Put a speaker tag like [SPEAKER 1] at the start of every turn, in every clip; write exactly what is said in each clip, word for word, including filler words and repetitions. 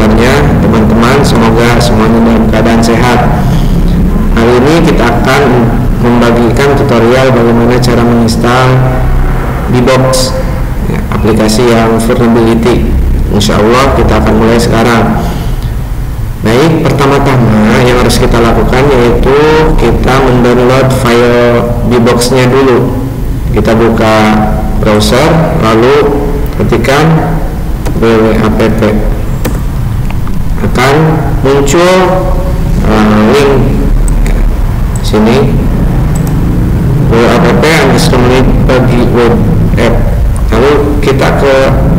[SPEAKER 1] kabarnya teman-teman? Semoga semuanya dalam keadaan sehat. Hari ini kita akan membagikan tutorial bagaimana cara menginstal Bbox, ya, aplikasi yang vulnerability. Insya Allah kita akan mulai sekarang. Baik, pertama-tama yang harus kita lakukan yaitu kita mendownload file Bbox-nya dulu. Kita buka browser, lalu ketikkan www.app, akan muncul uh, link sini www.app underscore bagi web app. Lalu kita ke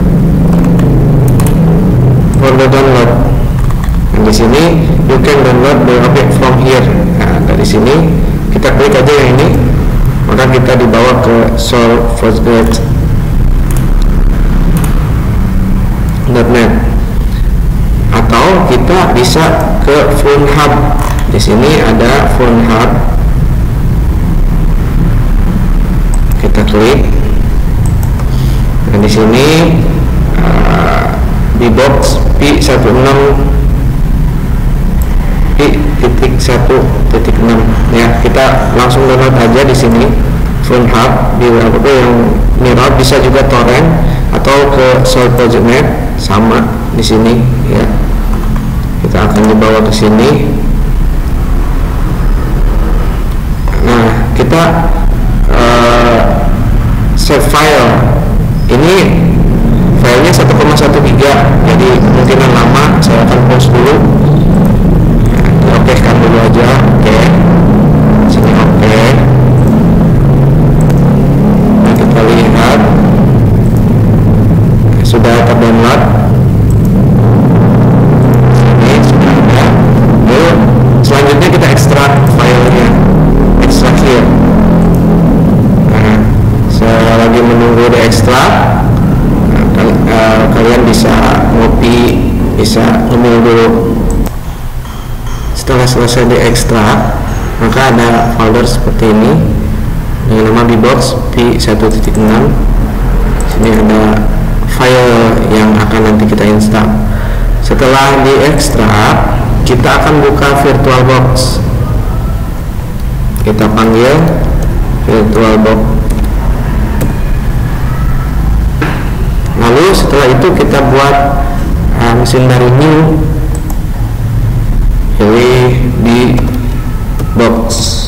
[SPEAKER 1] folder download. Dan di sini you can download the app from here. Nah, dari sini kita klik aja yang ini, maka kita dibawa ke solve postgrad dot net, atau kita bisa ke Phone Hub. Di sini ada Phone Hub, kita klik. Nah, di sini uh, Bbox P enam P titik satu titik enam ya, kita langsung download aja di sini Phone Hub di app yang mirror, bisa juga torrent atau ke solve project net, sama di sini ya. Kita akan dibawa ke sini. Nah, kita uh, save file. Ini filenya satu koma satu giga, jadi kemungkinan lama. Saya akan pause dulu. Nah, oke kan dulu aja. Oke, sini oke. Nah, kita lihat sudah terdownload. Ini sudah ada. Lalu selanjutnya kita ekstrak filenya, ekstrak here. Nah, saya lagi menunggu diekstrak. Nah, kal uh, kalian bisa ngopi, bisa ngemil dulu. Setelah selesai diekstrak, maka ada folder seperti ini dengan nama Bbox P satu titik enam. Sini ada file yang akan nanti kita install. Setelah diekstrak, kita akan buka VirtualBox. Kita panggil VirtualBox. Lalu setelah itu kita buat uh, mesin dari new, pilih di box.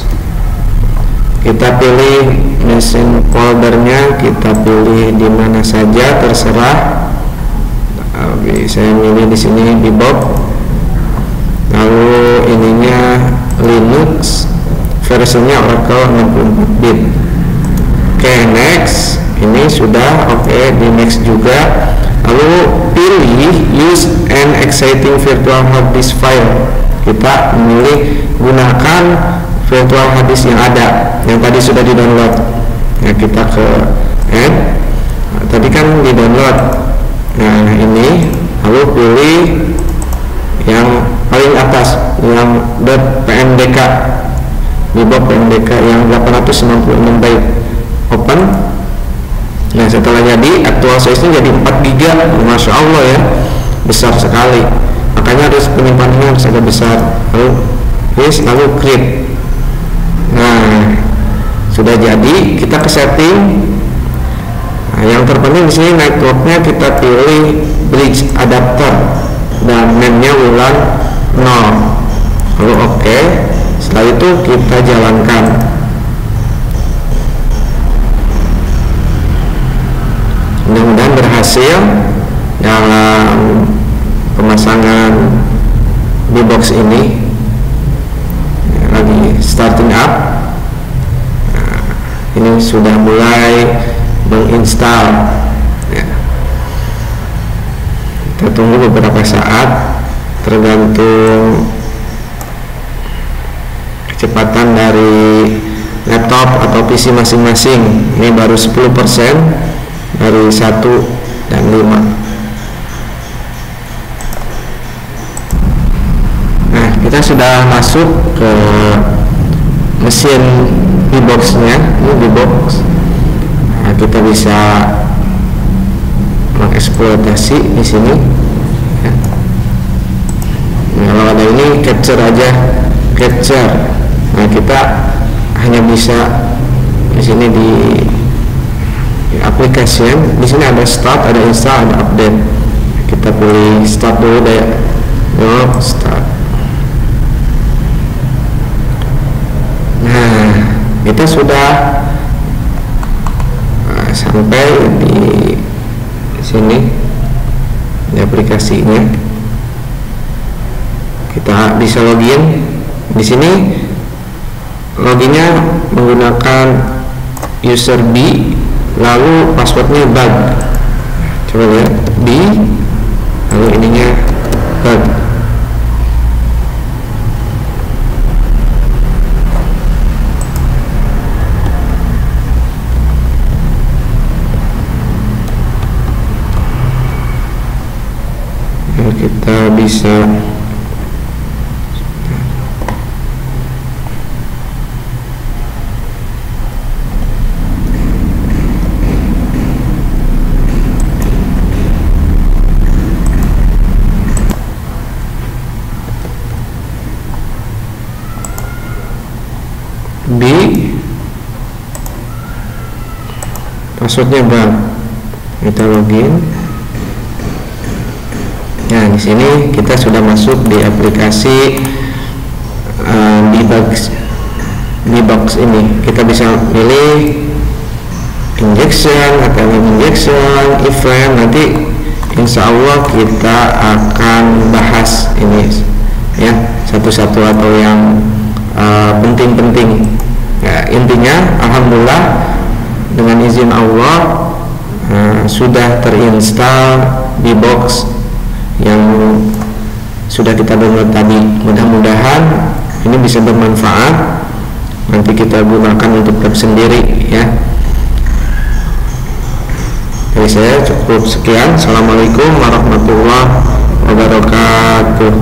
[SPEAKER 1] Kita pilih mesin foldernya, kita pilih di mana saja terserah. Oke, saya pilih di sini Bbox. Lalu ininya Linux, versinya Oracle enam puluh empat bit. Oke, next. Ini sudah oke, di next juga. Lalu pilih use an exciting virtual hard disk file. Kita memilih gunakan virtual hard disk yang ada, yang tadi sudah di download. Nah, kita ke add. Nah, tadi kan di download. Nah, ini lalu pilih yang paling atas, yang .pmdk, Bbox pmdk yang delapan ratus enam puluh enam byte. Open. Nah, setelah jadi, actual size-nya jadi empat giga. Masya Allah ya, besar sekali. Makanya harus penyimpanannya harus agak besar. Lalu yes, lalu create. Nah, sudah jadi, kita ke setting. Nah, yang terpenting di sini networknya kita pilih bridge adapter dan main-nya ulang nol. Lalu oke. Okay. Setelah itu kita jalankan. Mudah-mudahan berhasil dalam pemasangan Bbox ini. Lagi starting up. Nah, ini sudah mulai menginstal ya. Kita tunggu beberapa saat, tergantung kecepatan dari laptop atau P C masing-masing. Ini baru sepuluh persen dari satu dan lima. Nah, kita sudah masuk ke mesin Bbox-nya. Ini Bbox. Nah, kita bisa mengeksploitasi di sini. Ya. Nah, kalau ada ini capture aja, capture. Nah, kita hanya bisa di sini di, di application. Di sini ada start, ada install, ada update. Kita pilih start dulu deh. No, start. Nah, kita sudah uh, sampai di sini di aplikasinya. Kita bisa login di sini. Loginnya menggunakan user B, lalu passwordnya bug. Coba lihat B, lalu ininya bug. Kita bisa B, passwordnya bang, kita login. Nah, di sini kita sudah masuk di aplikasi uh, dbox dbox ini. Kita bisa pilih injection atau injection event. Nanti insya Allah kita akan bahas ini ya satu-satu atau yang penting-penting. Uh, ya, intinya alhamdulillah dengan izin Allah uh, sudah terinstall dbox yang sudah kita download tadi. Mudah-mudahan ini bisa bermanfaat, nanti kita gunakan untuk web sendiri ya. Dari saya cukup sekian. Assalamualaikum warahmatullahi wabarakatuh.